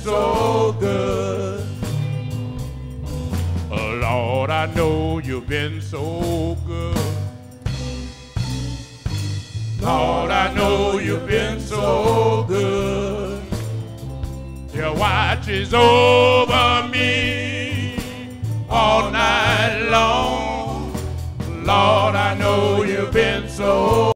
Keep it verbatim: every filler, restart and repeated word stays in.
so good. Oh, Lord, I know you've been so good. Lord, I know you've been so good. Your watch is over me all night long. Lord, I know you've been so